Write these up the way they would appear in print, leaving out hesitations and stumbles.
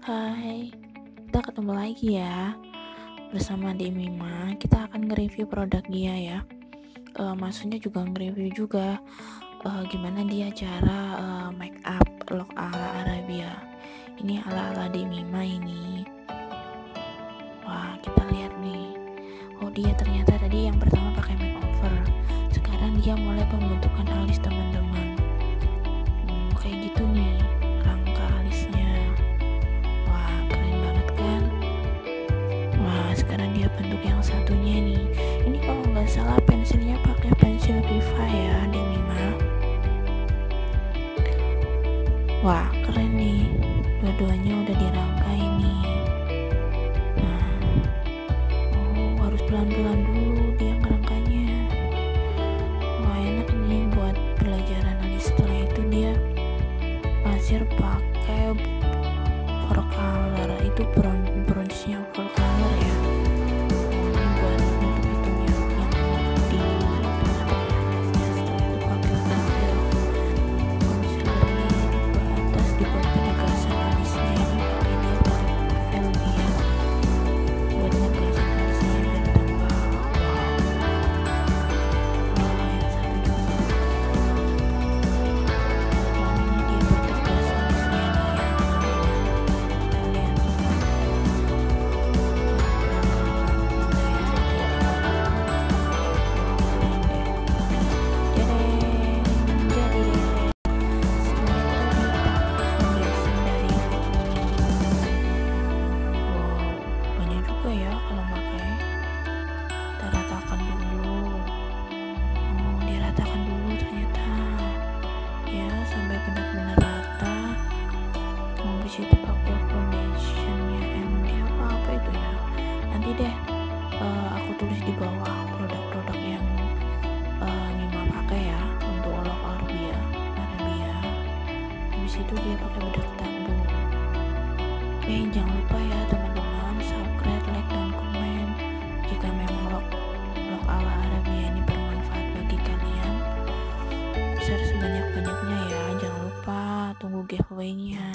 Hai, kita ketemu lagi ya bersama di Mimah. Kita akan nge-review produk dia ya. Maksudnya juga nge-review juga gimana dia cara make up look ala Arabia. Ini ala-ala di Mimah ini. Wah, kita lihat nih. Oh, dia ternyata tadi yang pertama pakai makeover. Sekarang dia mulai pembentukan alis, teman-teman. Kayak gitu nih rangka alisnya. Wah, keren banget kan? Wah, sekarang dia bentuk yang satunya nih. Ini kalau nggak salah pensilnya pakai pensil Viva ya, di Mimah. Wah, keren nih. Dua-duanya udah dirangkai nih. Nah, harus pelan-pelan dulu dia ngerangkanya. Wah, enak nih buat pelajaran alis. Setelah itu dia pasir pakai focallure, itu bronze-nya focallure ya. Ini buat nutup itunya yang di tengah-tengahnya. Setelah itu pakai concealernya di atas dibuat penegasan alisnya. Ini pakai dia pakai velnya ya, buat penegasan alisnya biar tambah wow. Yang satu juga. Ini dia pertegas alisnya nih ya, teman-teman. Kita lihat nih. Jadi deh. Setelah itu dipakai foundation dari wow, banyak juga ya kalau pakai. Kita ratakan dulu. Diratakan dulu ternyata ya, sampai benar-benar rata. Habis itu pakai foundationnya MD apa itu ya, nanti deh aku tulis di bawah produk-produk yang Mimah pakai ya untuk look Arabia. Habis itu dia pakai bedak tabur. Jangan lupa ya teman-teman, subscribe, like, dan komen jika memang look ala Arabia ini bermanfaat bagi kalian. Share sebanyak-banyaknya ya, jangan lupa tunggu giveaway-nya.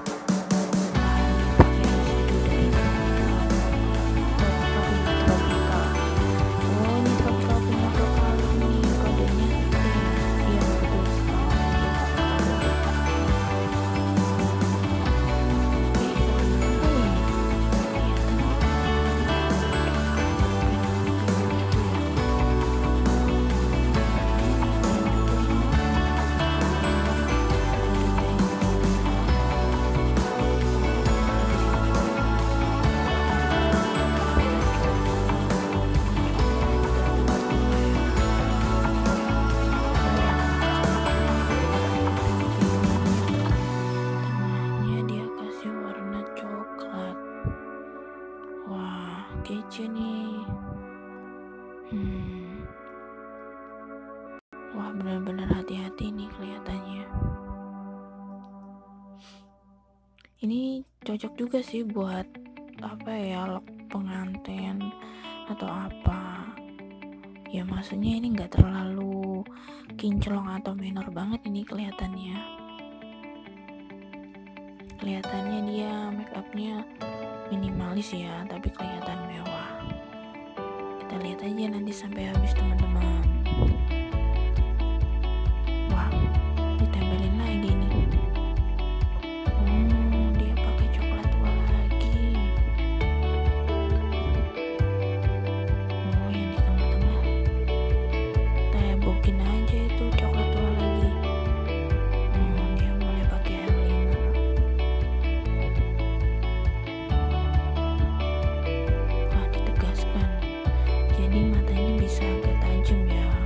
Kece nih. Wah, benar-benar hati-hati nih kelihatannya. Ini cocok juga sih buat apa ya, look pengantin atau apa ya. Maksudnya ini nggak terlalu kinclong atau minor banget ini kelihatannya. Kelihatannya dia make upnya minimalis ya, tapi kelihatan mewah. Kita lihat aja nanti sampai habis, teman-teman. Wah, ditempelin lagi nih. Dia pakai coklat tua lagi. Yang di tengah-tengah tebokin aja itu coklat tua lagi. Dia mulai pakai eyeliner. Jadi matanya bisa agak tajam ya.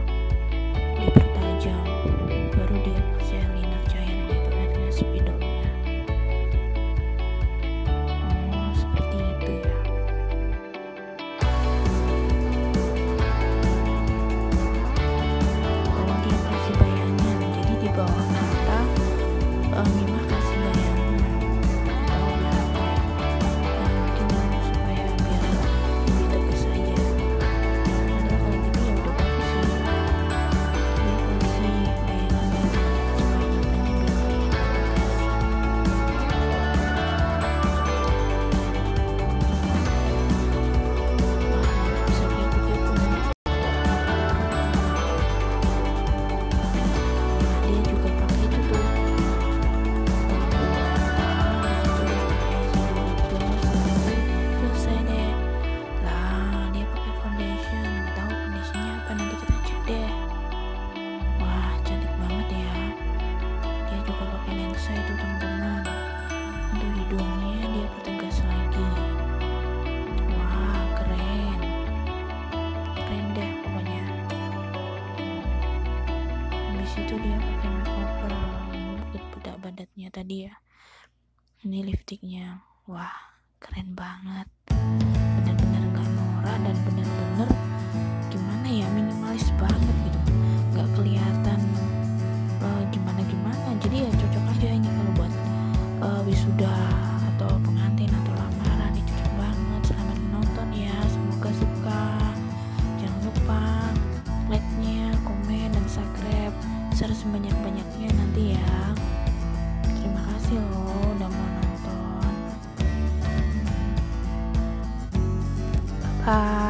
Ini lipstiknya, wah keren banget, bener-bener gak norak dan bener-bener gimana ya, minimalis banget gitu, gak kelihatan gimana-gimana. Jadi ya cocok aja ini kalau buat wisuda atau pengantin atau lamaran, ini cocok banget. Selamat menonton ya, semoga suka. Jangan lupa like-nya, komen, dan subscribe, share sebanyak-banyaknya nanti ya. Terima kasih loh udah mau nonton. Bye.